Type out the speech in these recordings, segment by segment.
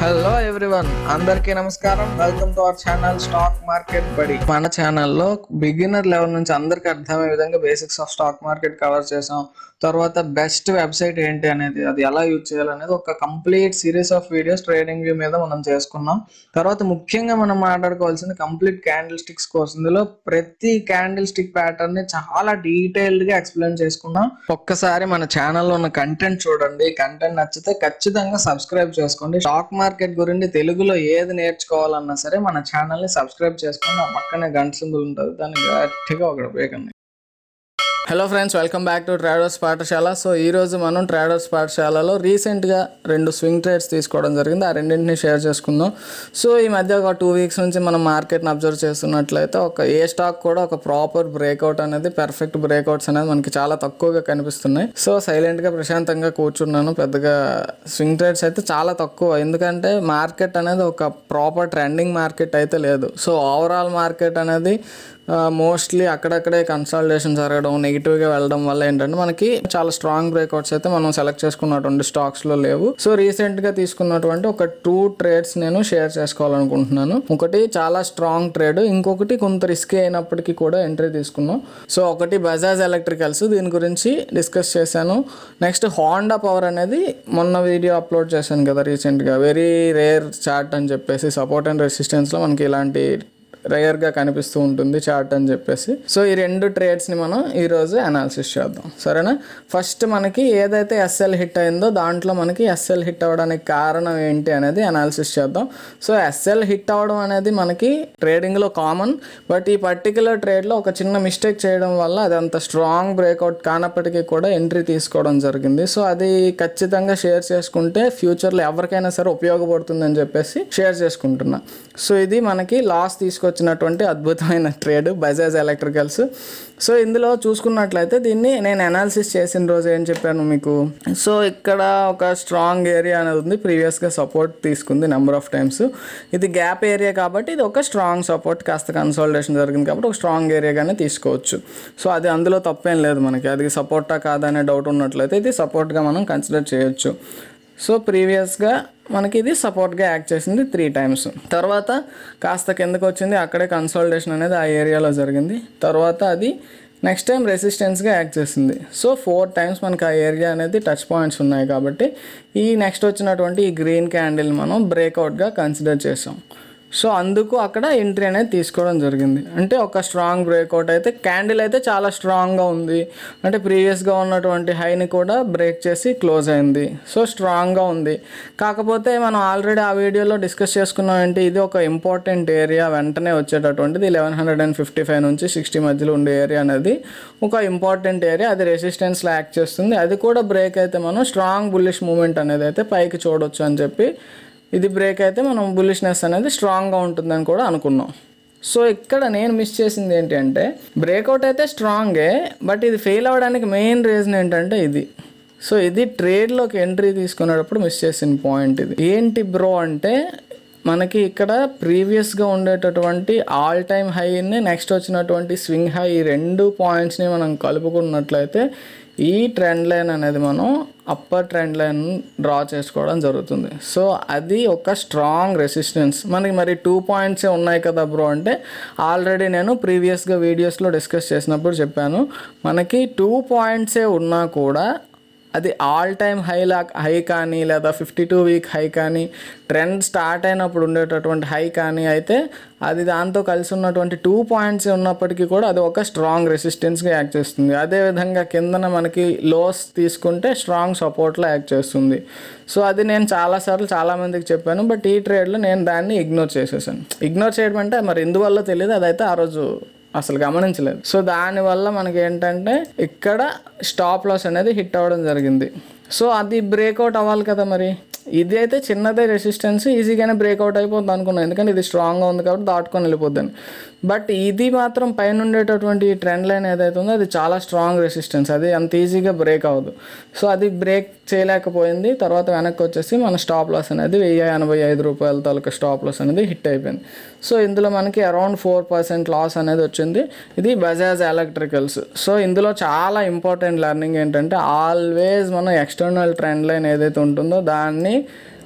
Hello everyone, అందరికీ నమస్కారం. Welcome to our channel stock market బడి. మన ఛానల్లో బిగినర్ లెవెల్ నుంచి అందరికి అర్థమయ్యే విధంగా basics of stock market cover చేసాం. తర్వాత బెస్ట్ వెబ్సైట్ ఏంటి అనేది, అది ఎలా యూజ్ చేయాలనేది ఒక complete series of videos TradingView మీద మనం చేసుకున్నాం. తర్వాత ముఖ్యంగా మనం మాట్లాడుకోవాల్సింది కంప్లీట్ క్యాండిల్ స్టిక్స్ కోర్స్. ఇందులో ప్రతి క్యాండిల్ స్టిక్ ప్యాటర్న్ ని చాలా డీటెయిల్డ్ గా ఎక్స్ప్లెయిన్ చేసుకున్నాం. ఒక్కసారి మన ఛానల్లో ఉన్న కంటెంట్ చూడండి. కంటెంట్ నచ్చితే ఖచ్చితంగా సబ్స్క్రైబ్ చేసుకోండి. స్టాక్ మార్కెట్ గురించి తెలుగులో ఏది నేర్చుకోవాలన్నా సరే మన ఛానల్ ని సబ్స్క్రైబ్ చేసుకుని ఆ పక్కనే గంట సింబల్ ఉంటుంది, దాన్ని గట్టిగా ఒకటి వేయకండి. Hello friends, welcome back to traders పాఠశాల. సో ఈరోజు మనం ట్రేడర్స్ పాఠశాలలో రీసెంట్గా 2 స్వింగ్ ట్రేడ్స్ తీసుకోవడం జరిగింది. ఆ రెండింటిని షేర్ చేసుకుందాం. సో ఈ మధ్య ఒక 2 వీక్స్ నుంచి మనం మార్కెట్ని అబ్జర్వ్ చేస్తున్నట్లయితే ఏ స్టాక్ కూడా ఒక ప్రాపర్ బ్రేక్అవుట్ అనేది, పర్ఫెక్ట్ బ్రేక్అవుట్స్ అనేది మనకి చాలా తక్కువగా కనిపిస్తున్నాయి. సో సైలెంట్గా ప్రశాంతంగా కూర్చున్నాను. పెద్దగా స్వింగ్ ట్రేడ్స్ అయితే చాలా తక్కువ, ఎందుకంటే మార్కెట్ అనేది ఒక ప్రాపర్ ట్రెండింగ్ మార్కెట్ అయితే లేదు. సో ఓవరాల్ మార్కెట్ అనేది మోస్ట్లీ అక్కడక్కడే కన్సాలిడేషన్ జరగడం, నెగిటివ్గా వెళ్ళడం వల్ల ఏంటంటే మనకి చాలా స్ట్రాంగ్ బ్రేక్అవుట్స్ అయితే మనం సెలెక్ట్ చేసుకున్నటువంటి స్టాక్స్లో లేవు. సో రీసెంట్గా తీసుకున్నటువంటి ఒక 2 ట్రేడ్స్ నేను షేర్ చేసుకోవాలనుకుంటున్నాను. ఒకటి చాలా స్ట్రాంగ్ ట్రేడ్, ఇంకొకటి కొంత రిస్కీ అయినప్పటికీ కూడా ఎంట్రీ తీసుకున్నాం. సో ఒకటి బజాజ్ ఎలక్ట్రికల్స్, దీని గురించి డిస్కస్ చేశాను. నెక్స్ట్ హోండా పవర్ అనేది మొన్న వీడియో అప్లోడ్ చేశాను కదా రీసెంట్గా, వెరీ రేర్ చార్ట్ అని చెప్పేసి, సపోర్ట్ అండ్ రెసిస్టెన్స్లో మనకి ఇలాంటి రేర్గా కనిపిస్తూ ఉంటుంది చార్ట్ అని చెప్పేసి. సో ఈ 2 ట్రేడ్స్ని మనం ఈరోజు అనాలిసిస్ చేద్దాం, సరేనా? ఫస్ట్ మనకి ఏదైతే ఎస్ఎల్ హిట్ అయిందో దాంట్లో మనకి ఎస్ఎల్ హిట్ అవ్వడానికి కారణం ఏంటి అనేది అనాలిసిస్ చేద్దాం. సో ఎస్ఎల్ హిట్ అవ్వడం అనేది మనకి ట్రేడింగ్లో కామన్, బట్ ఈ పర్టికులర్ ట్రేడ్లో ఒక చిన్న మిస్టేక్ చేయడం వల్ల అది అంత స్ట్రాంగ్ బ్రేక్అవుట్ కానప్పటికీ కూడా ఎంట్రీ తీసుకోవడం జరిగింది. సో అది ఖచ్చితంగా షేర్ చేసుకుంటే ఫ్యూచర్లో ఎవరికైనా సరే ఉపయోగపడుతుందని చెప్పేసి షేర్ చేసుకుంటున్నా. సో ఇది మనకి లాస్ తీసుకొచ్చినటువంటి అద్భుతమైన ట్రేడ్ బజాజ్ ఎలక్ట్రికల్స్. సో ఇందులో చూసుకున్నట్లయితే దీన్ని నేను అనాలిసిస్ చేసిన రోజు ఏం చెప్పాను మీకు, సో ఇక్కడ ఒక స్ట్రాంగ్ ఏరియా అనేది ఉంది, ప్రీవియస్గా సపోర్ట్ తీసుకుంది నెంబర్ ఆఫ్ టైమ్స్. ఇది గ్యాప్ ఏరియా కాబట్టి ఇది ఒక స్ట్రాంగ్ సపోర్ట్, కాస్త కన్సాలిడేషన్ జరిగింది కాబట్టి ఒక స్ట్రాంగ్ ఏరియాగానే తీసుకోవచ్చు. సో అది అందులో తప్పేం లేదు, మనకి అది సపోర్టా కాదనే డౌట్ ఉన్నట్లయితే ఇది సపోర్ట్గా మనం కన్సిడర్ చేయొచ్చు. సో ప్రీవియస్గా మనకి ఇది సపోర్ట్గా యాక్ట్ చేసింది 3 టైమ్స్. తర్వాత కాస్త కిందకు వచ్చింది, అక్కడే కన్సాలిడేషన్ అనేది ఆ ఏరియాలో జరిగింది. తర్వాత అది నెక్స్ట్ టైం రెసిస్టెన్స్గా యాక్ట్ చేసింది. సో 4 టైమ్స్ మనకి ఆ ఏరియా అనేది టచ్ పాయింట్స్ ఉన్నాయి కాబట్టి ఈ నెక్స్ట్ వచ్చినటువంటి ఈ గ్రీన్ క్యాండిల్ మనం బ్రేక్అవుట్గా కన్సిడర్ చేసాం. సో అందుకు అక్కడ ఎంట్రీ అనేది తీసుకోవడం జరిగింది. అంటే ఒక స్ట్రాంగ్ బ్రేక్అవుట్ అయితే, క్యాండిల్ అయితే చాలా స్ట్రాంగ్గా ఉంది, అంటే ప్రీవియస్గా ఉన్నటువంటి హైని కూడా బ్రేక్ చేసి క్లోజ్ అయింది. సో స్ట్రాంగ్గా ఉంది. కాకపోతే మనం ఆల్రెడీ ఆ వీడియోలో డిస్కస్ చేసుకున్నాం ఏంటి, ఇది ఒక ఇంపార్టెంట్ ఏరియా, వెంటనే వచ్చేటటువంటిది 1155 నుంచి 60 మధ్యలో ఉండే ఏరియా అనేది ఒక ఇంపార్టెంట్ ఏరియా. అది రెసిస్టెన్స్లో యాక్ట్ చేస్తుంది. అది కూడా బ్రేక్ అయితే మనం స్ట్రాంగ్ బుల్లిష్ మూమెంట్ అనేది అయితే పైకి చూడొచ్చు అని చెప్పి, ఇది బ్రేక్ అయితే మనం బుల్లిష్నెస్ అనేది స్ట్రాంగ్గా ఉంటుందని కూడా అనుకున్నాం. సో ఇక్కడ నేను మిస్ చేసింది ఏంటి అంటే, బ్రేక్అవుట్ అయితే స్ట్రాంగే, బట్ ఇది ఫెయిల్ అవ్వడానికి మెయిన్ రీజన్ ఏంటంటే ఇది. సో ఇది ట్రేడ్లోకి ఎంట్రీ తీసుకునేటప్పుడు మిస్ చేసిన పాయింట్ ఇది. ఏంటి బ్రో అంటే, మనకి ఇక్కడ ప్రీవియస్గా ఉండేటటువంటి ఆల్ టైమ్ హైని, నెక్స్ట్ వచ్చినటువంటి స్వింగ్ హై, ఈ 2 పాయింట్స్ని మనం కలుపుకున్నట్లయితే ఈ ట్రెండ్ లైన్ అనేది మనం అప్పర్ ట్రెండ్ లైన్ డ్రా చేసుకోవడం జరుగుతుంది. సో అది ఒక స్ట్రాంగ్ రెసిస్టెన్స్. మనకి మరి 2 పాయింట్సే ఉన్నాయి కదా బ్రో అంటే, ఆల్రెడీ నేను ప్రీవియస్గా వీడియోస్లో డిస్కస్ చేసినప్పుడు చెప్పాను, మనకి 2 పాయింట్సే ఉన్నా కూడా అది ఆల్ టైమ్ హై కానీ, లేదా 52 వీక్ హై కానీ, ట్రెండ్ స్టార్ట్ అయినప్పుడు ఉండేటటువంటి హై కానీ అయితే అది దాంతో కలిసి ఉన్నటువంటి 2 పాయింట్స్ ఉన్నప్పటికీ కూడా అది ఒక స్ట్రాంగ్ రెసిస్టెన్స్గా యాక్ట్ చేస్తుంది. అదేవిధంగా కిందన మనకి లోస్ తీసుకుంటే స్ట్రాంగ్ సపోర్ట్లో యాక్ట్ చేస్తుంది. సో అది నేను చాలాసార్లు చాలామందికి చెప్పాను, బట్ ఈ ట్రేడ్లో నేను దాన్ని ఇగ్నోర్ చేసేసాను. ఇగ్నోర్ చేయడం అంటే మరి ఎందువల్ల తెలియదు, అదైతే ఆ రోజు అసలు గమనించలేదు. సో దానివల్ల మనకి ఏంటంటే ఇక్కడ స్టాప్ లాస్ అనేది హిట్ అవ్వడం జరిగింది. సో అది బ్రేక్అవుట్ అవ్వాలి కదా, మరి ఇది అయితే చిన్నదే రెసిస్టెన్స్, ఈజీగానే బ్రేక్అవుట్ అయిపోతుంది అనుకున్నాను, ఎందుకంటే ఇది స్ట్రాంగ్గా ఉంది కాబట్టి దాటుకొని వెళ్ళిపోద్దని. బట్ ఇది మాత్రం పైన ఉండేటటువంటి ట్రెండ్ లైన్ ఏదైతే ఉందో అది చాలా స్ట్రాంగ్ రెసిస్టెన్స్, అది అంత ఈజీగా బ్రేక్ అవ్వదు. సో అది బ్రేక్ చేయలేకపోయింది. తర్వాత వెనక్కి వచ్చేసి మన స్టాప్ లాస్ అనేది 1085 రూపాయల తాలూకా స్టాప్ లాస్ అనేది హిట్ అయిపోయింది. సో ఇందులో మనకి అరౌండ్ 4% లాస్ అనేది వచ్చింది. ఇది బజాజ్ ఎలక్ట్రికల్స్. సో ఇందులో చాలా ఇంపార్టెంట్ లెర్నింగ్ ఏంటంటే, ఆల్వేస్ మనం ఎక్స్టర్నల్ ట్రెండ్ లైన్ ఏదైతే ఉంటుందో దాన్ని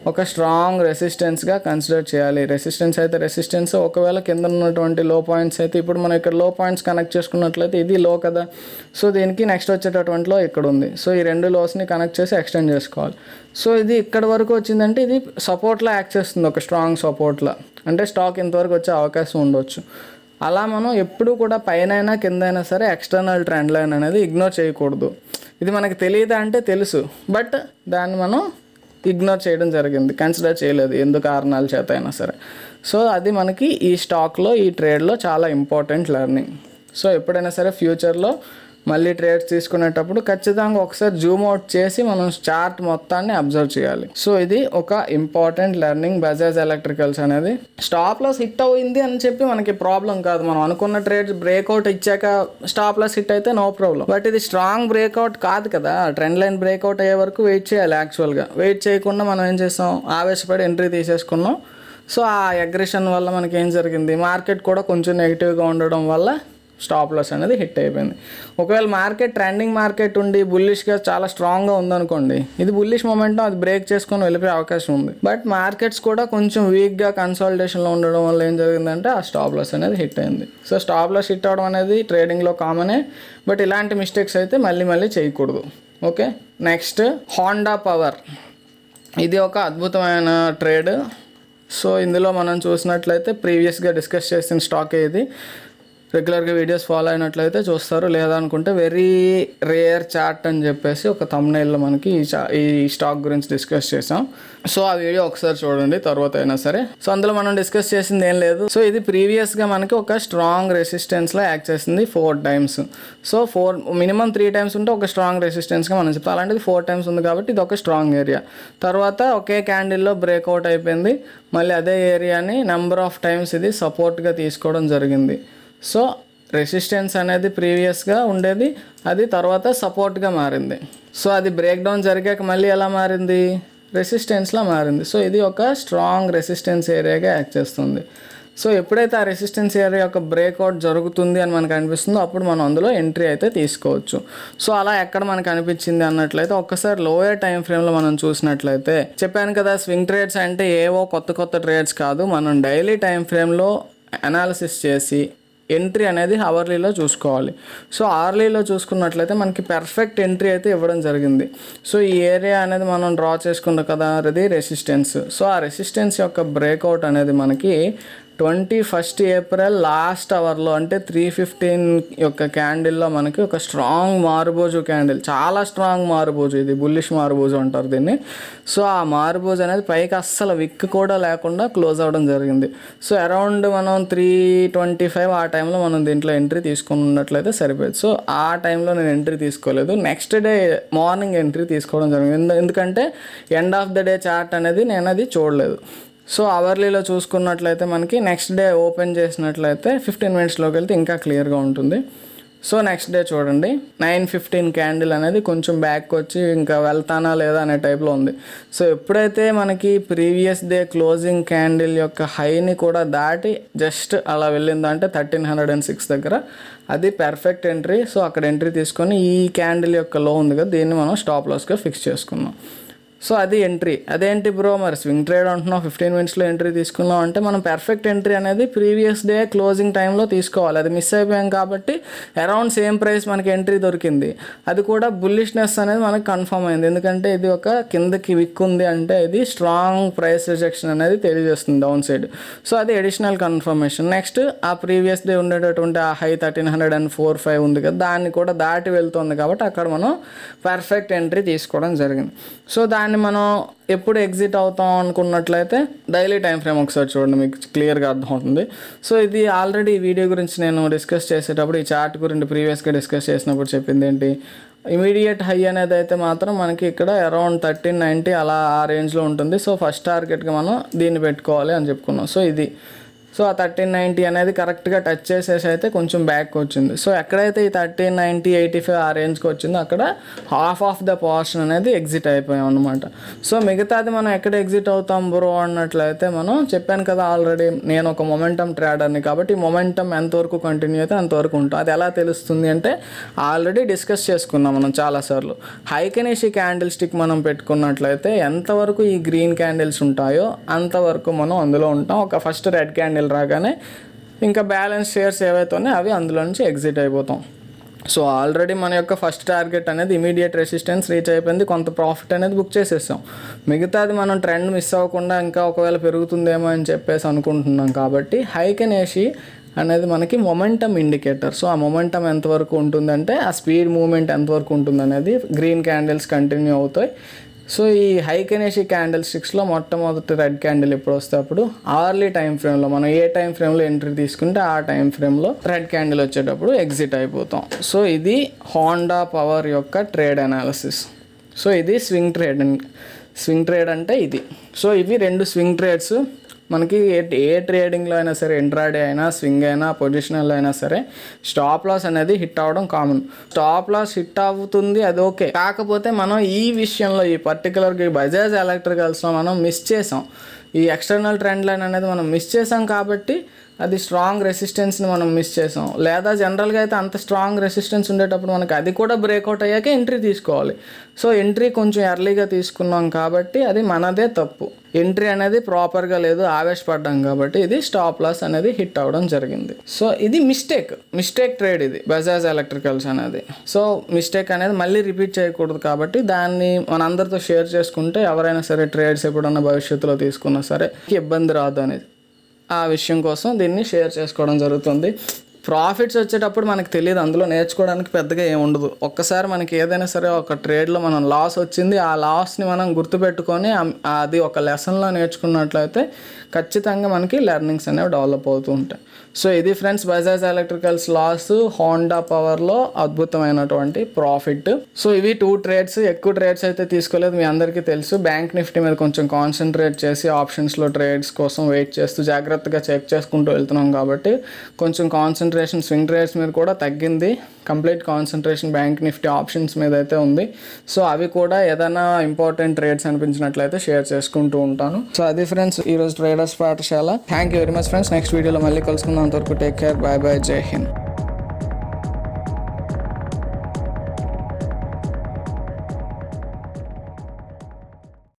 ఒక స్ట్రాంగ్ రెసిస్టెన్స్గా కన్సిడర్ చేయాలి. రెసిస్టెన్స్ అయితే రెసిస్టెన్స్, ఒకవేళ కింద ఉన్నటువంటి లో పాయింట్స్ అయితే ఇప్పుడు మనం ఇక్కడ లో పాయింట్స్ కనెక్ట్ చేసుకున్నట్లయితే ఇది లో కదా, సో దీనికి నెక్స్ట్ వచ్చేటటువంటి లో ఇక్కడ ఉంది. సో ఈ రెండు లోస్ని కనెక్ట్ చేసి ఎక్స్టెండ్ చేసుకోవాలి. సో ఇది ఇక్కడ వరకు వచ్చిందంటే ఇది సపోర్ట్లా యాక్ట్ చేస్తుంది, ఒక స్ట్రాంగ్ సపోర్ట్లా, అంటే స్టాక్ ఇంతవరకు వచ్చే అవకాశం ఉండొచ్చు. అలా మనం ఎప్పుడు కూడా పైన కిందైనా సరే ఎక్స్టర్నల్ ట్రెండ్ లైన్ అనేది ఇగ్నోర్ చేయకూడదు. ఇది మనకి తెలియదా అంటే తెలుసు, బట్ దాన్ని మనం ఇగ్నోర్ చేయడం జరిగింది, కన్సిడర్ చేయలేదు ఎందుకు కారణాల చేత అయినా సరే. సో అది మనకి ఈ స్టాక్లో ఈ ట్రేడ్లో చాలా ఇంపార్టెంట్ లెర్నింగ్. సో ఎప్పుడైనా సరే ఫ్యూచర్లో మళ్ళీ ట్రేడ్స్ తీసుకునేటప్పుడు ఖచ్చితంగా ఒకసారి జూమ్ అవుట్ చేసి మనం చార్ట్ మొత్తాన్ని అబ్జర్వ్ చేయాలి. సో ఇది ఒక ఇంపార్టెంట్ లెర్నింగ్. బజాజ్ ఎలక్ట్రికల్స్ అనేది స్టాప్ లాస్ హిట్ అయింది అని చెప్పి మనకి ప్రాబ్లం కాదు. మనం అనుకున్న ట్రేడ్స్ బ్రేక్అవుట్ ఇచ్చాక స్టాప్ లాస్ హిట్ అయితే నో ప్రాబ్లం, బట్ ఇది స్ట్రాంగ్ బ్రేక్అవుట్ కాదు కదా. ట్రెండ్ లైన్ బ్రేక్అవుట్ అయ్యే వరకు వెయిట్ చేయాలి. యాక్చువల్గా వెయిట్ చేయకుండా మనం ఏం చేసాం, ఆవేశపడి ఎంట్రీ తీసేసుకున్నాం. సో ఆ అగ్రెషన్ వల్ల మనకి ఏం జరిగింది, మార్కెట్ కూడా కొంచెం నెగిటివ్గా ఉండడం వల్ల స్టాప్ లాస్ అనేది హిట్ అయిపోయింది. ఒకవేళ మార్కెట్ ట్రెండింగ్ మార్కెట్ ఉండి బుల్లిష్గా చాలా స్ట్రాంగ్గా ఉందనుకోండి, ఇది బుల్లిష్ మొమెంటం అది బ్రేక్ చేసుకొని వెళ్ళిపోయే అవకాశం ఉంది. బట్ మార్కెట్స్ కూడా కొంచెం వీక్గా కన్సాలిడేషన్లో ఉండడం వల్ల ఏం జరిగిందంటే ఆ స్టాప్ లాస్ అనేది హిట్ అయింది. సో స్టాప్ లాస్ హిట్ అవడం అనేది ట్రేడింగ్లో కామనే, బట్ ఇలాంటి మిస్టేక్స్ అయితే మళ్ళీ చేయకూడదు. Okay, next Honda power. ఇది ఒక అద్భుతమైన ట్రేడ్. సో ఇందులో మనం చూసినట్లయితే ప్రీవియస్గా డిస్కస్ చేసిన స్టాక్ ఇది. రెగ్యులర్గా వీడియోస్ ఫాలో అయినట్లయితే చూస్తారు, లేదా అనుకుంటే వెరీ రేర్ చార్ట్ అని చెప్పేసి ఒక థంబ్నెయిల్లో మనకి ఈ స్టాక్ గురించి డిస్కస్ చేసాం. సో ఆ వీడియో ఒకసారి చూడండి తర్వాత అయినా సరే. సో అందులో మనం డిస్కస్ చేసింది ఏం లేదు. సో ఇది ప్రీవియస్గా మనకి ఒక స్ట్రాంగ్ రెసిస్టెన్స్లో యాక్ట్ చేసింది 4 times. సో మినిమం 3 times ఉంటే ఒక స్ట్రాంగ్ రెసిస్టెన్స్గా మనం చెప్తాం. అలాంటిది 4 times ఉంది కాబట్టి ఇది ఒక స్ట్రాంగ్ ఏరియా. తర్వాత ఒకే క్యాండిల్లో బ్రేక్అవుట్ అయిపోయింది. మళ్ళీ అదే ఏరియాని నెంబర్ ఆఫ్ టైమ్స్ ఇది సపోర్ట్గా తీసుకోవడం జరిగింది. సో రెసిస్టెన్స్ అనేది ప్రీవియస్గా ఉండేది, అది తర్వాత సపోర్ట్గా మారింది. సో అది బ్రేక్ డౌన్ జరిగాక మళ్ళీ ఎలా మారింది, రెసిస్టెన్స్లా మారింది. సో ఇది ఒక స్ట్రాంగ్ రెసిస్టెన్స్ ఏరియాగా యాక్ట్ చేస్తుంది. సో ఎప్పుడైతే ఆ రెసిస్టెన్స్ ఏరియా యొక్క బ్రేక్అవుట్ జరుగుతుంది అని మనకు అనిపిస్తుందో అప్పుడు మనం అందులో ఎంట్రీ అయితే తీసుకోవచ్చు. సో అలా ఎక్కడ మనకు అనిపించింది అన్నట్లయితే ఒక్కసారి లోయర్ టైం ఫ్రేమ్లో మనం చూసినట్లయితే, చెప్పాను కదా స్వింగ్ ట్రేడ్స్ అంటే ఏవో కొత్త ట్రేడ్స్ కాదు, మనం డైలీ టైం ఫ్రేమ్లో అనాలిసిస్ చేసి ఎంట్రీ అనేది అవర్లీలో చూసుకోవాలి. సో అవర్లీలో చూసుకున్నట్లయితే మనకి పర్ఫెక్ట్ ఎంట్రీ అయితే ఇవ్వడం జరిగింది. సో ఈ ఏరియా అనేది మనం డ్రా చేసుకున్నాం కదా, అది రెసిస్టెన్స్. సో ఆ రెసిస్టెన్స్ యొక్క బ్రేక్అవుట్ అనేది మనకి 21st April లాస్ట్ అవర్లో అంటే 3:15 యొక్క క్యాండిల్లో మనకి ఒక స్ట్రాంగ్ మారుబోజు క్యాండిల్, చాలా స్ట్రాంగ్ మారుబోజు, ఇది బుల్లిష్ మారుబోజు అంటారు దీన్ని. సో ఆ మారుబోజు అనేది పైకి అస్సలు విక్ కూడా లేకుండా క్లోజ్ అవ్వడం జరిగింది. సో అరౌండ్ మనం 3:25 ఆ టైంలో మనం దీంట్లో ఎంట్రీ తీసుకున్నట్లయితే సరిపోయేది. సో ఆ టైంలో నేను ఎంట్రీ తీసుకోలేదు, నెక్స్ట్ డే మార్నింగ్ ఎంట్రీ తీసుకోవడం జరిగింది. ఎందుకంటే end of the day chart అనేది నేను అది చూడలేదు. సో అవర్లీలో చూసుకున్నట్లయితే మనకి నెక్స్ట్ డే ఓపెన్ చేసినట్లయితే 15 minutesలోకి వెళ్తే ఇంకా క్లియర్గా ఉంటుంది. సో నెక్స్ట్ డే చూడండి 9:15 క్యాండిల్ అనేది కొంచెం బ్యాక్ వచ్చి ఇంకా వెళ్తానా లేదా అనే టైప్లో ఉంది. సో ఎప్పుడైతే మనకి ప్రీవియస్ డే క్లోజింగ్ క్యాండిల్ యొక్క హైని కూడా దాటి జస్ట్ అలా వెళ్ళిందంటే 1306 దగ్గర, అది పర్ఫెక్ట్ ఎంట్రీ. సో అక్కడ ఎంట్రీ తీసుకొని ఈ క్యాండిల్ యొక్క లో ఉంది కదా, దీన్ని మనం స్టాప్ లాస్గా ఫిక్స్ చేసుకున్నాం. సో అది ఎంట్రీ. అదేంటి బ్రో మరి స్వింగ్ ట్రేడ్ అంటున్నావు 15 minutesలో ఎంట్రీ తీసుకున్నాం అంటే, మనం పర్ఫెక్ట్ ఎంట్రీ అనేది ప్రీవియస్ డే క్లోజింగ్ టైంలో తీసుకోవాలి. అది మిస్ అయిపోయాం కాబట్టి అరౌండ్ సేమ్ ప్రైస్ మనకి ఎంట్రీ దొరికింది. అది కూడా బుల్లిష్నెస్ అనేది మనకి కన్ఫర్మ్ అయింది, ఎందుకంటే ఇది ఒక కిందకి విక్ ఉంది అంటే ఇది స్ట్రాంగ్ ప్రైస్ రిజెక్షన్ అనేది తెలియజేస్తుంది డౌన్ సైడ్. సో అది అడిషనల్ కన్ఫర్మేషన్. నెక్స్ట్ ఆ ప్రీవియస్ డే ఉండేటటువంటి ఆ హై 1304.5 ఉంది కదా, దాన్ని కూడా దాటి వెళ్తుంది కాబట్టి అక్కడ మనం పర్ఫెక్ట్ ఎంట్రీ తీసుకోవడం జరిగింది. సో దాన్ని మనం ఎప్పుడు ఎగ్జిట్ అవుతాం అనుకున్నట్లయితే డైలీ టైం ఫ్రేమ్ ఒకసారి చూడండి, మీకు క్లియర్గా అర్థమవుతుంది. సో ఇది ఆల్రెడీ ఈ వీడియో గురించి నేను డిస్కస్ చేసేటప్పుడు ఈ చార్ట్ గురించి ప్రీవియస్గా డిస్కస్ చేసినప్పుడు చెప్పింది ఏంటి, ఇమీడియట్ హై అనేది అయితే మాత్రం మనకి ఇక్కడ అరౌండ్ 1390 అలా ఆ రేంజ్లో ఉంటుంది. సో ఫస్ట్ టార్గెట్గా మనం దీన్ని పెట్టుకోవాలి అని చెప్పుకున్నాం. సో ఇది సో ఆ 1390 అనేది కరెక్ట్గా టచ్ చేసేసి అయితే కొంచెం బ్యాక్ వచ్చింది. సో ఎక్కడైతే ఈ 1390-85 ఆ రేంజ్కి వచ్చిందో అక్కడ హాఫ్ ఆఫ్ ద పోర్షన్ అనేది ఎగ్జిట్ అయిపోయాం అనమాట. సో మిగతాది మనం ఎక్కడ ఎగ్జిట్ అవుతాం బ్రో అన్నట్లయితే మనం చెప్పాను కదా ఆల్రెడీ, నేను ఒక మొమెంటమ్ ట్రేడర్ని కాబట్టి మొమెంటమ్ ఎంతవరకు కంటిన్యూ అయితే అంతవరకు ఉంటాం. అది ఎలా తెలుస్తుంది అంటే ఆల్రెడీ డిస్కస్ చేసుకున్నాం మనం చాలాసార్లు. హైకెనేషి క్యాండిల్ స్టిక్ మనం పెట్టుకున్నట్లయితే ఎంతవరకు ఈ గ్రీన్ క్యాండిల్స్ ఉంటాయో అంతవరకు మనం అందులో ఉంటాం. ఒక ఫస్ట్ రెడ్ క్యాండిల్ రాగానే ఇంకా బ్యాలెన్స్ షేర్స్ ఏవైతే ఉన్నాయో అవి అందులో నుంచి ఎగ్జిట్ అయిపోతాం. సో ఆల్రెడీ మన యొక్క ఫస్ట్ టార్గెట్ అనేది ఇమీడియట్ రెసిస్టెన్స్ రీచ్ అయిపోయింది, కొంత ప్రాఫిట్ అనేది బుక్ చేసేసాం. మిగతాది మనం ట్రెండ్ మిస్ అవ్వకుండా ఇంకా ఒకవేళ పెరుగుతుందేమో అని చెప్పేసి అనుకుంటున్నాం. కాబట్టి హైకెనేషి అనేది మనకి మొమెంటమ్ ఇండికేటర్. సో ఆ మొమెంటమ్ ఎంతవరకు ఉంటుందంటే ఆ స్పీడ్ మూవ్మెంట్ ఎంతవరకు ఉంటుంది అనేది గ్రీన్ క్యాండిల్స్ కంటిన్యూ అవుతాయి. సో ఈ హైకెనేషి క్యాండిల్ స్టిక్స్లో మొట్టమొదటి రెడ్ క్యాండిల్ ఎప్పుడు వస్తే అప్పుడు అర్లీ టైం ఫ్రేమ్లో మనం ఏ టైం ఫ్రేమ్లో ఎంట్రీ తీసుకుంటే ఆ టైం ఫ్రేమ్లో రెడ్ క్యాండిల్ వచ్చేటప్పుడు ఎగ్జిట్ అయిపోతాం. సో ఇది హోండా పవర్ యొక్క ట్రేడ్ అనాలిసిస్. సో ఇది స్వింగ్ ట్రేడ్ అంటే ఇది. సో ఇవి 2 స్వింగ్ ట్రేడ్స్. మనకి ఏ ట్రేడింగ్లో అయినా సరే, ఇంట్రాడే అయినా, స్వింగ్ అయినా, పొజిషనల్ అయినా సరే స్టాప్ లాస్ అనేది హిట్ అవ్వడం కామన్. స్టాప్ లాస్ హిట్ అవుతుంది, అది ఓకే. కాకపోతే మనం ఈ విషయంలో ఈ పర్టికులర్గా ఈ బజాజ్ ఎలక్ట్రికల్స్లో మనం మిస్ చేసాం. ఈ ఎక్స్టర్నల్ ట్రెండ్ లైన్ అనేది మనం మిస్ చేసాం కాబట్టి అది స్ట్రాంగ్ రెసిస్టెన్స్ని మనం మిస్ చేసాం. లేదా జనరల్గా అయితే అంత స్ట్రాంగ్ రెసిస్టెన్స్ ఉండేటప్పుడు మనకి అది కూడా బ్రేక్అవుట్ అయ్యాక ఎంట్రీ తీసుకోవాలి. సో ఎంట్రీ కొంచెం ఎర్లీగా తీసుకున్నాం కాబట్టి అది మనదే తప్పు. ఎంట్రీ అనేది ప్రాపర్గా లేదు, ఆవేశపడ్డాం కాబట్టి ఇది స్టాప్ లాస్ అనేది హిట్ అవ్వడం జరిగింది. సో ఇది మిస్టేక్ ట్రేడ్ ఇది బజాజ్ ఎలక్ట్రికల్స్ అనేది. సో మిస్టేక్ అనేది మళ్ళీ రిపీట్ చేయకూడదు కాబట్టి దాన్ని మనందరితో షేర్ చేసుకుంటే ఎవరైనా సరే ట్రేడ్స్ ఎప్పుడన్నా భవిష్యత్తులో తీసుకున్నా సరే ఇబ్బంది రాదు అనేది ఆ విషయం కోసం దీన్ని షేర్ చేసుకోవడం జరుగుతుంది. ప్రాఫిట్స్ వచ్చేటప్పుడు మనకు తెలియదు, అందులో నేర్చుకోవడానికి పెద్దగా ఏమి ఉండదు. ఒక్కసారి మనకి ఏదైనా సరే ఒక ట్రేడ్లో మనం లాస్ వచ్చింది, ఆ లాస్ని మనం గుర్తుపెట్టుకొని అది ఒక లెసన్లో నేర్చుకున్నట్లయితే ఖచ్చితంగా మనకి లెర్నింగ్స్ అనేవి డెవలప్ అవుతూ ఉంటాయి. సో ఇది friends Bajaj electricals loss, Honda పవర్లో అద్భుతమైనటువంటి ప్రాఫిట్. సో ఇవి 2 ట్రేడ్స్. ఎక్కువ ట్రేడ్స్ అయితే తీసుకోలేదు, మీ అందరికీ తెలుసు. బ్యాంక్ నిఫ్టీ మీద కొంచెం కాన్సన్ట్రేట్ చేసి ఆప్షన్స్లో ట్రేడ్స్ కోసం వెయిట్ చేస్తూ జాగ్రత్తగా చెక్ చేసుకుంటూ వెళ్తున్నాం కాబట్టి కొంచెం కాన్సన్ట్రేషన్ స్వింగ్ ట్రేడ్స్ మీద కూడా తగ్గింది. Complete concentration bank Nifty options మీద అయితే ఉంది. సో అవి కూడా ఏదైనా ఇంపార్టెంట్ ట్రేడ్స్ అనిపించినట్లయితే షేర్ చేసుకుంటూ ఉంటాను. సో అది ఫ్రెండ్స్ ఈరోజు ట్రేడర్స్ పాఠశాల. Thank you very much friends. Next వీడియోలో మళ్ళీ కలుసుకుందాం. అంతవరకు టేక్ కేర్, బాయ్ బాయ్, జై హింద్.